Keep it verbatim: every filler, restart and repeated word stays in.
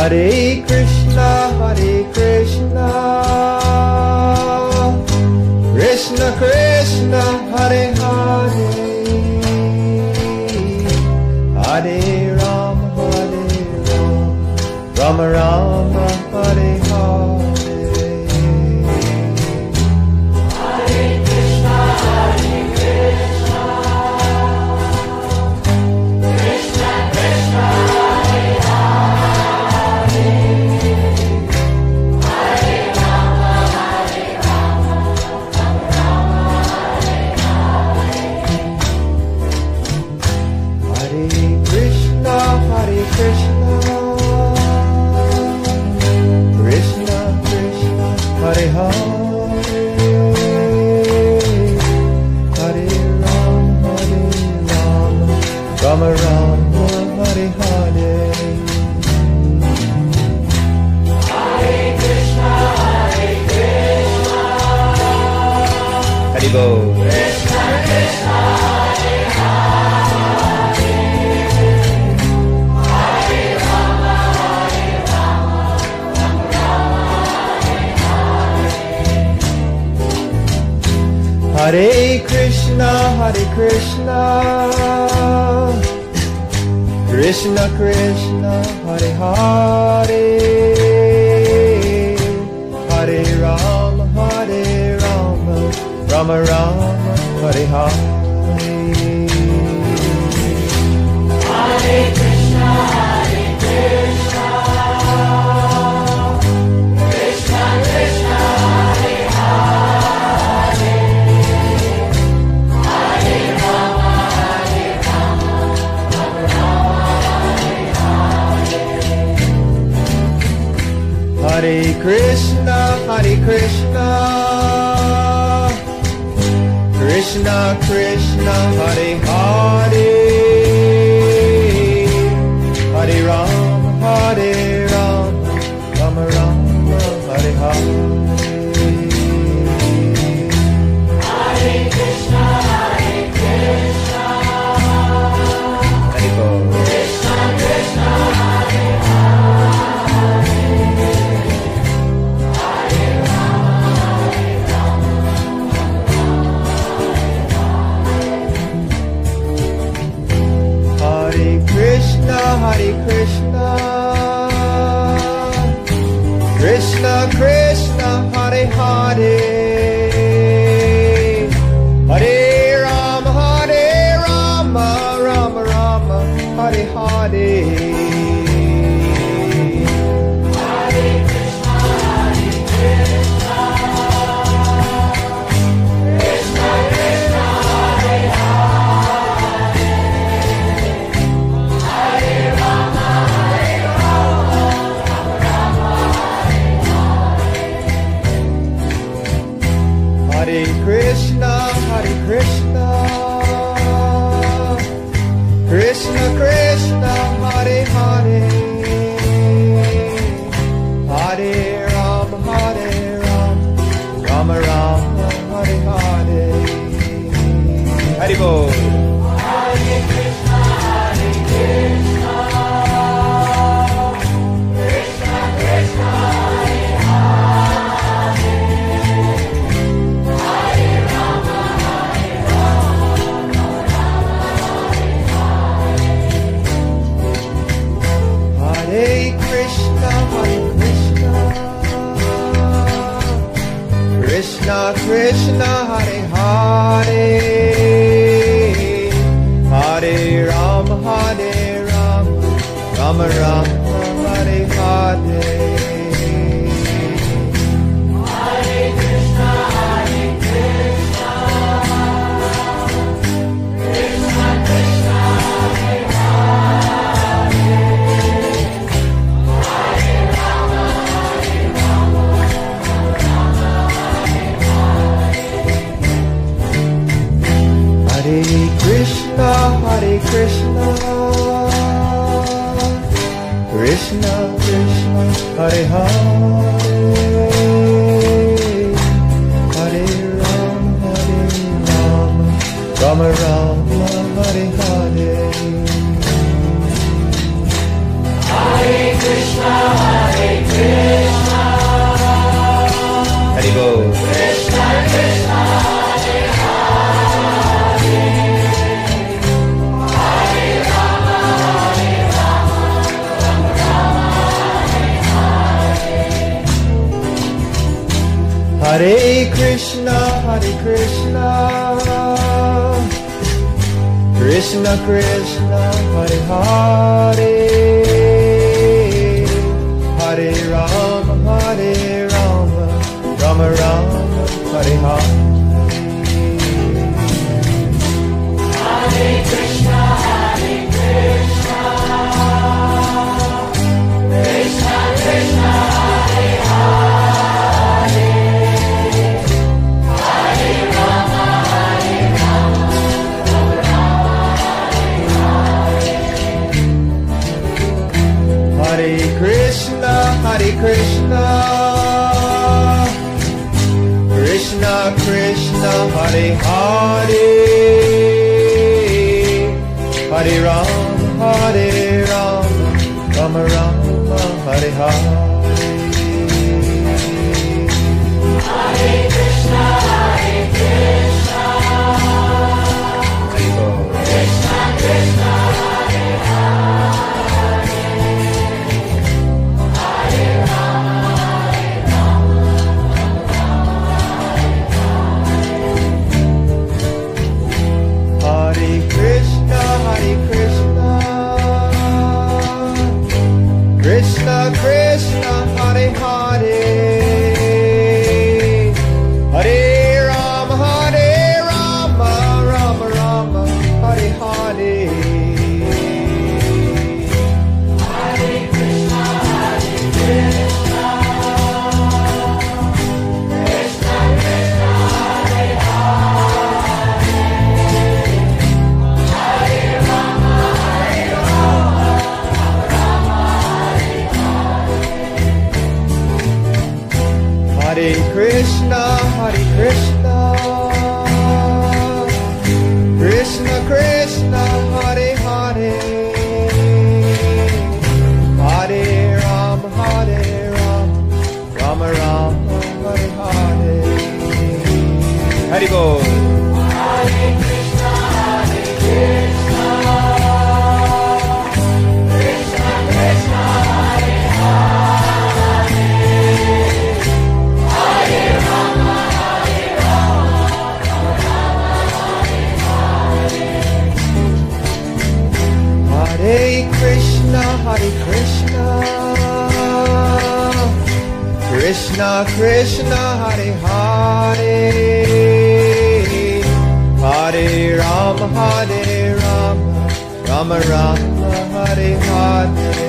Hare Krishna, Hare Krishna, Krishna Krishna, Hare Hare, Hare Rama, Hare Rama, Rama Rama, Hare Hare. Rama Rama, Hare Hare, Hare Krishna, Hare Krishna, Hare Bol, Krishna Krishna, Hare Hare, Hare Rama, Hare Rama, Rama Rama, Hare Hare, Hare Krishna, Hare Krishna, Krishna Krishna, Hare Hare, Hare Rama, Hare Rama, Rama Rama, Hare Hare, Hare Krishna, Hare Krishna, Krishna Krishna, Hare Hare, Hare Rama, Hare Rama, Rama Rama, Hare Krishna, Hare Krishna, Krishna Krishna, Hare Hare, Hare Rama, Hare Rama, Rama Rama, Hare Hare, Hare Krishna, Hare Krishna, Hare Bol, Krishna Krishna, Hare Hare Krishna, Krishna Krishna, Hare Hare, Hare Rama, Hare Rama, Rama Rama, Hare Hare, Hare Krishna, Hare Krishna, Krishna Krishna, Hare Hare, Hare Krishna, Hare Krishna, Krishna Krishna, Hare Hare, Hare Rama, Hare Rama, Rama Rama, Hare Hare, Hare Bol, Hare Krishna, Hare Krishna, Krishna Krishna, Hare Hare, Hare Rama, Hare Rama, Hare Krishna, Hare Krishna, Krishna Krishna, Hare Hare, Hare Rama, Hare Rama, Rama Rama, Hare Hare, Hare Krishna, Hare Krishna, Krishna Krishna, Hare Hare, Hare Rama, Hare Rama, Rama Rama, Hare Krishna, Hare Krishna, Krishna Krishna, Hare Hare, Hare Rama, Hare Rama, Rama Rama, Hare Hare, Hare Krishna. Hare Krishna, Hare Krishna, Krishna Krishna, Hare Hare, Hare Rama, Hare Rama, Rama Rama, Hare Hare. Hare Krishna, Hare Krishna, Krishna Krishna, Hare Hare, Hare Rama, Hare Rama, Hare Krishna, Hare Krishna, Krishna Krishna, Hare Hare, Hare Rama, Hare Rama, Rama Rama, Hare Hare. Hare Krishna, Hare Krishna, Krishna Krishna, Hare Hare, Hare Rama, Hare Rama, Hare Krishna, Hare Krishna, Krishna Krishna, Hare Hare, Hare Rama, Hare Rama, Rama Rama, Hare Hare. Hare Krishna, Hare Krishna, Krishna Krishna, Hare Hare, Hare Rama, Hare Rama, Rama Rama, Hare Krishna, Hare Krishna, Krishna Krishna, Hare Hare, Hare Rama, Hare Rama, Rama Rama, Hare Hare. Hare Bol. Hare Krishna, Hare Krishna, Krishna Krishna, Hare Hare, Hare Rama, Hare Rama, Rama Rama, Hare Hare. Hare Krishna, Hare Krishna, Krishna Krishna, Hare Hare, Hare Rama, Hare Rama, Rama Rama, Hare Hare.